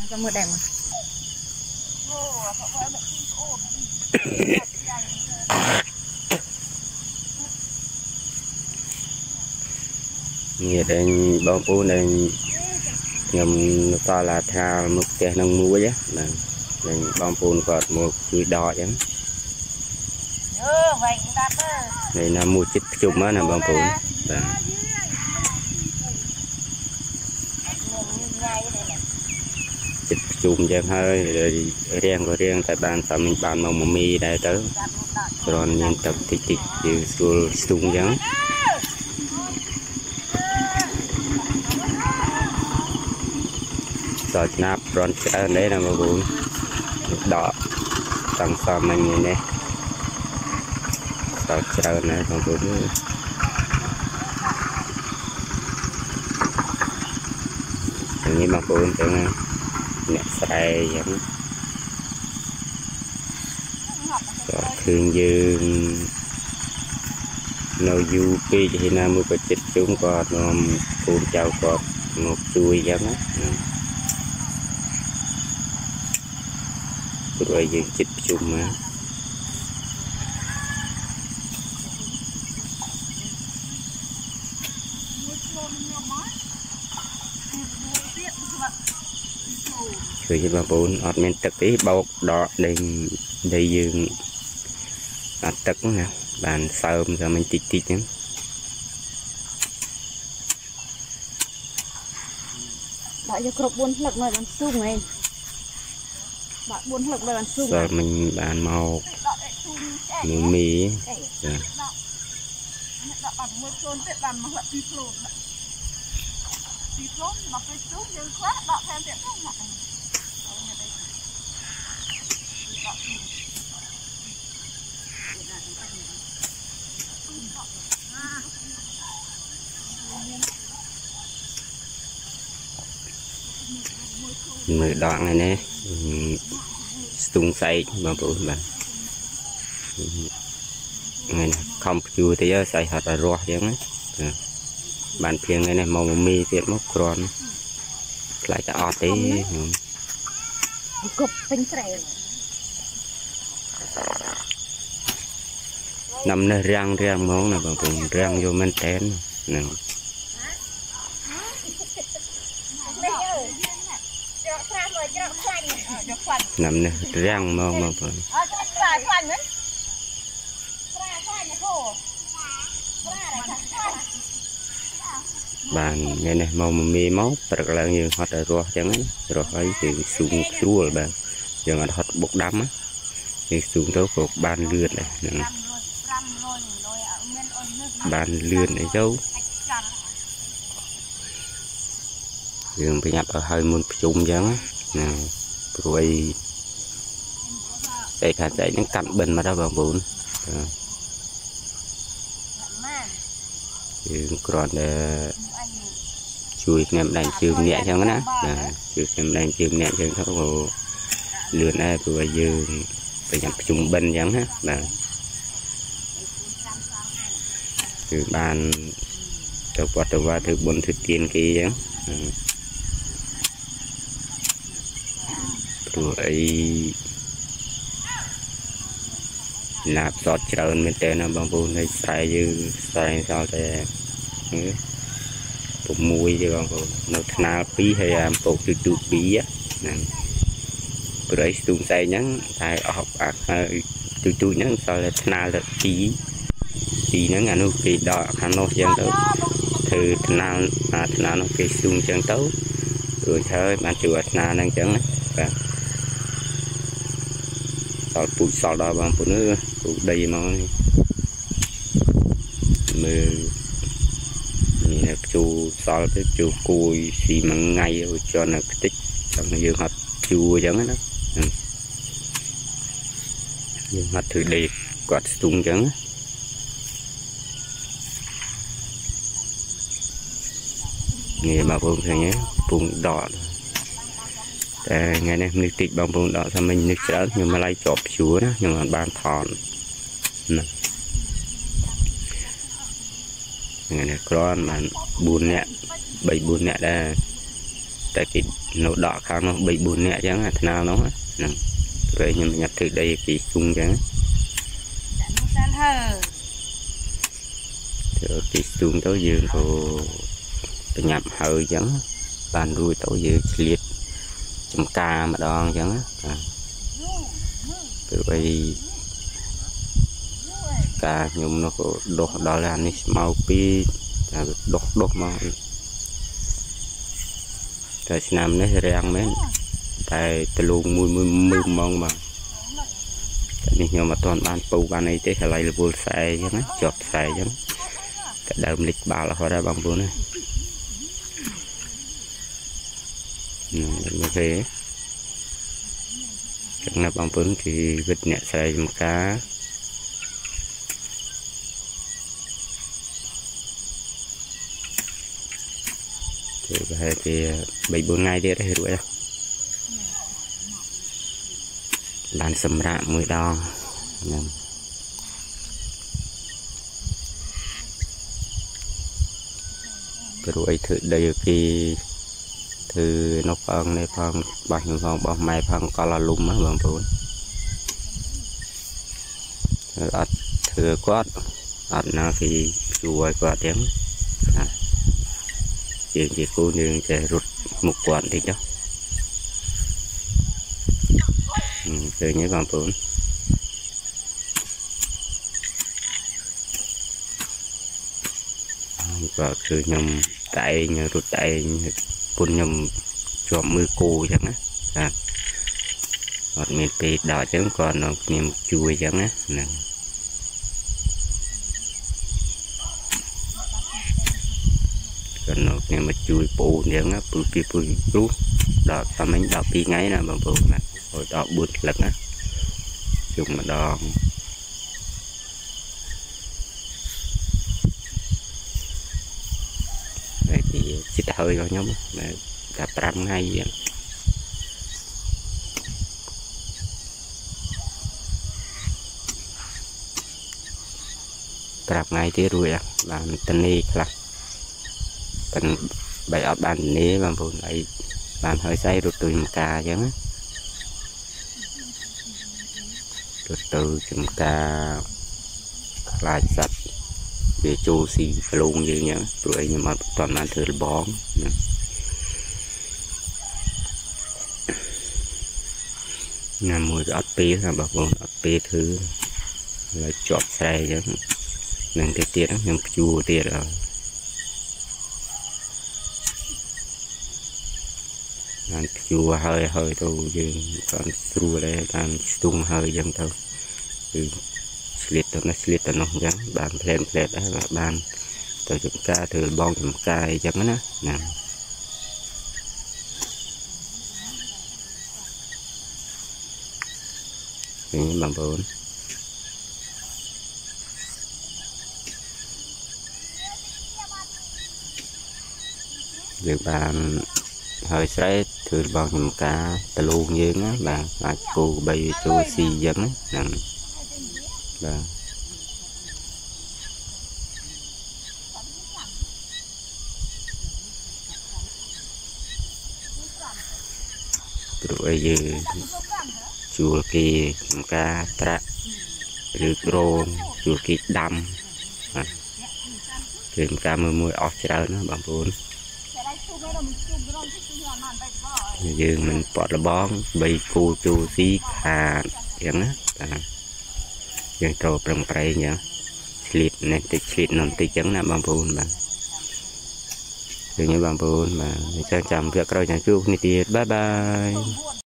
Trong mưa đẹp mà. Nghe đến bom bố nên nhầm to là thà một cái nông muối á, nên bom bùn còn một cái đỏ chứ. Đây là mua chích chùm á, là bom bùn. Chích chùm chẳng hơi rồi riêng tại bàn tao mình bàn mong mì đây tới, còn nhìn tập tịch tịch như xuôi stung chẳng. Rồi nắp rón cái đấy là một bùn đỏ tăng sao mình như này. Rồi cái này một bùn như một bùn cho nè xài giống thường dương nấu du pi thì nam mới có chích chúng còn bùn chào còn một chuối giống á. Rồi dương chích chung mà rồi cho bà bốn ọt men tật tí bọc đỏ đây dương ọt tật nè bàn sơm rồi mình tít tít nhé. Bạn cho cột buôn lực này làm sung này. Bạn buôn lực này làm sung. Rồi mình bàn màu mì. Mười đoạn này nè stung say mà bố bạn này không chua thì xay hạt là rò vậy á. Bạn phiền này màu mì tiệt mốc còn lại cho ọt tí cục tinh trẻ nằm nơi rang món này bằng vùng rang vô men tén nè nằm nơi rang món mà bằng bàn nghe này màu mì máu thật là như hot ở rùa chẳng ấy rồi ấy thì sung chua bạn giờ hot bột đắm á thì sung tới một bàn lươn này bàn lươn này dấu đường bị nhập ở hơi muốn chung chẳng nè rồi đây cả dãy những cặn bình mà đâu vào vốn còn chui nem đánh chìm nhẹ cho nó chui nem đánh chìm nhẹ cho nó có lươn này vừa dương phải nhập chung bình chẳng ha từ bàn từ quạt từ qua từ bốn từ tiền kia chẳng rồi nạp sọt trơn bên trên là bằng bùn này xài như xài sao để bụng mùi chứ còn nó nào phí hay làm bộ từ phí á rồi tung xài nhắn tại học từ nhắn sao là nào là phí nó ngàn nụ kỳ đỏ khăn nó chân tới từ nào nó kỳ xung chân tới rồi thôi bạn chịu nào đang chẳng và bụi sò đó bằng phụ nữ đây mà mình chú sò cái chú cùi xì măng ngay cho nó tích xong nó dương hạt chua chẳng đó dương hạt thử đi quạt tung chẳng nghe bà vùng thằng nhé vùng đỏ ngày nay nước tịch bằng vùng đỏ sao mình nước chở nhưng mà lại chọp chúa đó nhưng mà ban thòn ngày này con mà buồn nhẹ bảy buồn nhẹ đây tại vì nó đỏ khá nó bị buồn nhẹ chẳng là thế nào nó vậy nhưng mà nhập từ đây thì sung chẳng thì sung tới giường của nhập hơi chẳng bàn đuôi tới giường liệt chấm ca mà đòn chẳng từ vậy ca nhung nó có đốt đó là anh mau pi đốt mà tại nam nó rang mấy tại từ luôn mùi mong mà tại nhưng mà toàn banปูban này thế là lại vô xài chứ nó chọt xài chứ tại đơm lịch bà là họ ra bằng bún này như thế chắc là bằng bún thì vịt nhẹ xài một cá thì 3-4 ngày đi đây rồi làm sầm rạ mùi đo rồi thử đây khi từ nó phân này phân bao nhiêu phân bao mai phân có là lùm á bằng bún thử quát nó thì chùi qua tiếng chỉ cô nương sẽ rút một quạt thì cho từ nhớ bằng bún và cứ nhầm tay nhờ rút tay phun nhầm cho mưa cô chẳng á hoặc miền tây đỏ chẳng còn nó miền chui chẳng á còn nó này mà chuiปูchẳng á pu rút đỏ tầm anh đỏ pi ngay nè bằng bún nè rồi đỏ bút lật á dùng mà đo vậy thì xịt hơi rồi nhóm cả 5 ngày vậy gặp ngày thì rồi làm tân đi là tân bảy ở bàn ní làm buồn lại làm hơi say rồi từ cà chứ rồi từ chúng ta lại sạch để chu xì luôn như nhá rồi nhưng mà toàn là thử bón là mùi ớt pí là bà con ớt pí thứ là chọt xe chứ nên cái tiết nhưng chua tiết rồi làm chua hơi thôi chứ còn chua đây làm tung hơi dân thôi slit nó nó gắn bàn plan đó là bàn từ chúng ta từ bon chúng ta chẳng á nè những bằng bún được bàn hơi sấy từ bon chúng ta từ luôn như á bạn là cô bay cho xì dân á nè vâng rồi giờ chùa kia cá tra rực rôn chùa kia đâm tìm cá mùi ọt ra nó bằng bún giờ mình bỏ là bón bay cô chu xí hà vậy á dân trâu bằng prey nhá slip này thì slip non tí chẳng là bằng bún mà như bằng bún mà chăm chăm việc rồi nhà chú bye bye.